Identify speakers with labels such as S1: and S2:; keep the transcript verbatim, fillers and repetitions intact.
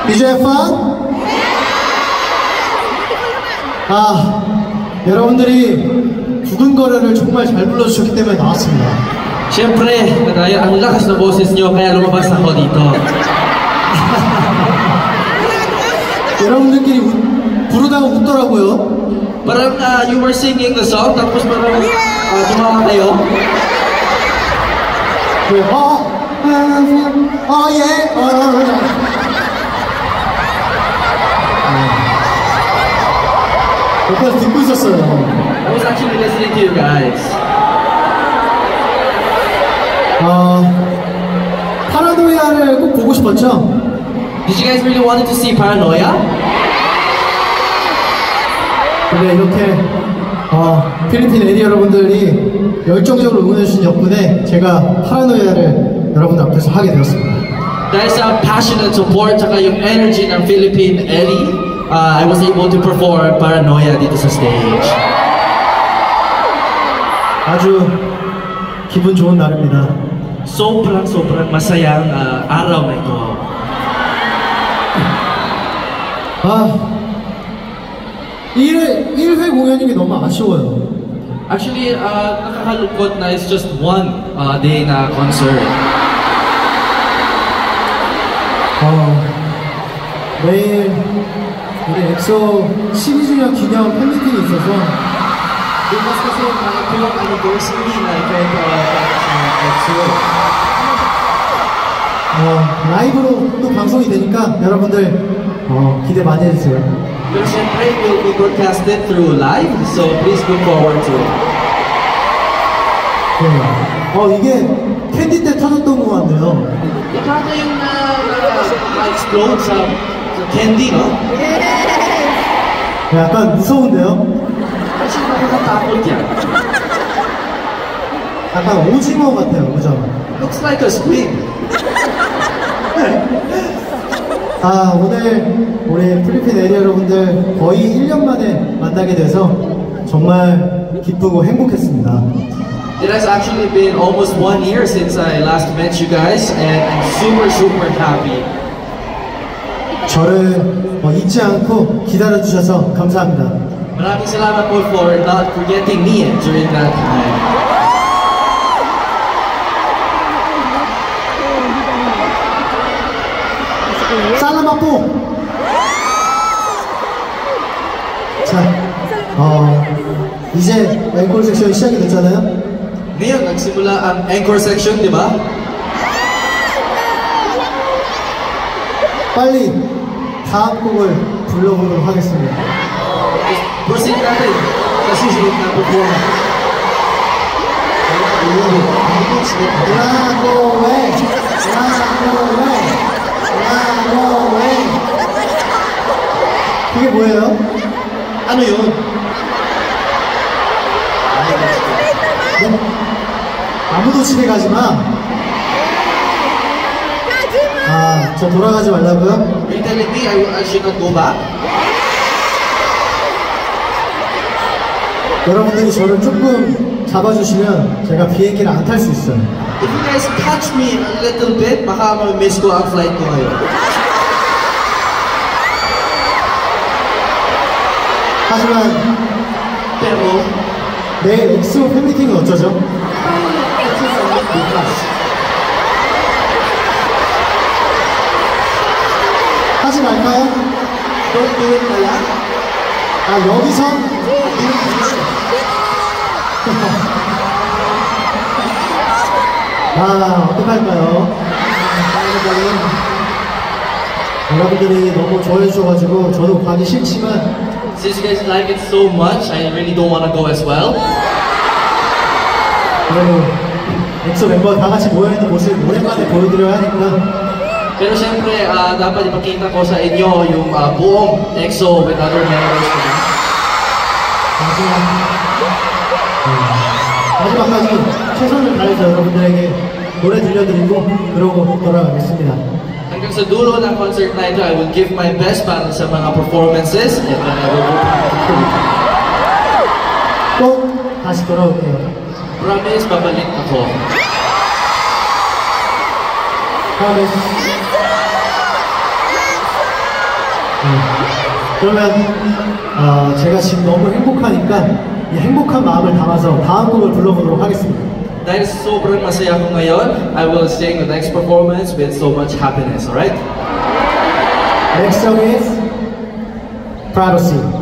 S1: Did you have fun? 아, 여러분들이 두근거려를 정말 잘 불러주셨기 때문에 나왔습니다.
S2: Siyempre, ang lakas ng boses nyo kaya lumabas ako dito.
S1: 여러분들끼리 우, 부르다가 웃더라고요.
S2: Parang uh, you were singing the song tapos parang uh, tumawa kayo.
S1: 네, 어, 어, 어, 예, 어, 어, 어. 옆에서 듣고 있었어요.
S2: I was actually listening to you guys.
S1: 어, 파라노이아를 꼭 보고 싶었죠?
S2: Did you guys really want to see Paranoia?
S1: 근데 이렇게 어, 필리핀 에리 여러분들이 열정적으로 응원해주신 덕분에 제가 파라노이아를 여러분들 앞에서 하게 되었습니다.
S2: Dahil sa passionate support tsaka yung energy ng Philippine Eddie, uh, I was able to perform Paranoia dito sa stage.
S1: 아주 기분 좋은 날입니다.
S2: Sobrang sobrang masayang uh, araw na ito.
S1: 아, 일 회, 일 회 공연이 너무 아쉬워요.
S2: Actually, uh, nakakalungkot na it's just one uh, day na concert.
S1: 어, 내일 우리 엑소 십이 주년 기념 팬미팅이 있어서
S2: Bukas kasi mga tulong anniversary na event sa EXO.
S1: 어, 라이브로 또 방송이 되니까 여러분들 어, 기대 많이 해주세요.
S2: Pero syempre, it will be broadcasted through live, so please look forward to it.
S1: 네. 어, 이게 캔디 때 터졌던 것 같네요.
S2: Ikaw yung na-explode sa, sa candy, no?
S1: 약간 무서운데요?
S2: Kasi nakakatakot yan.
S1: 약간 오징어 같아요, 그죠?
S2: Looks like a squid.
S1: 아, 오늘 우리 필리핀 에리 여러분들 거의 일 년 만에 만나게 돼서 정말 기쁘고 행복했습니다.
S2: It has actually been almost one year since I last met you guys, and I'm super, super happy.
S1: 저를 어, 잊지 않고 기다려주셔서 감사합니다.
S2: Maraming salamat po for not forgetting me during that time.
S1: 살라마포! 자, 어, 이제 앵콜 섹션이 시작이 됐잖아요?
S2: Ngayon, nagsimula ang encore section, di ba?
S1: 빨리 다음 곡을 불러보도록 하겠습니다.
S2: Proceed natin sa susunod na performance.
S1: 라고웨! 라고웨! 라고웨! 그게 뭐예요?
S2: Ano yun?
S1: 네? 아무도 집에 가지 마. 아, 저 돌아가지 말라고요?
S2: Are you telling me I, I should not go back?
S1: 여러분들이 저를 조금 잡아주시면 제가 비행기를 안 탈 수 있어요.
S2: If you guys catch me a little bit, baka ma-miss ko ang flight ko ngayon.
S1: 하지만
S2: Pero,
S1: 내일 엑소 팬미팅은 어쩌죠? 하지 말까요?
S2: don't do it na lang.
S1: 아, 여기서? 아, 어떡할까요? 여러분들이 너무 좋아해 주셔가지고 저도 가기 싫지만
S2: Since you guys like it so much, I really don't want to go as well.
S1: 그래도 엑소 멤버 다 같이 모여있는 모습 오랜만에 보여드려야 하니까
S2: Pero syempre, uh, dapat ipakita ko sa inyo yung uh, buong EXO with other members ko na.
S1: 마지막, 음, 마지막까지 최선을 다해서 여러분들에게 노래 들려드리고 그러고 돌아가겠습니다.
S2: Hanggang sa dulo ng concert na ito, I will give my best para sa mga performances and then I will go back to Philippines.
S1: 꼭 다시 돌아올게요.
S2: Promise, babalik ako.
S1: Promise. 그러면 어, 제가 지금 너무 행복하니까 이 행복한 마음을 담아서 다음 곡을 불러보도록 하겠습니다.
S2: Dahil sobrang masaya ko ngayon, I will sing the next performance with so much happiness, alright?
S1: Next song is Privacy.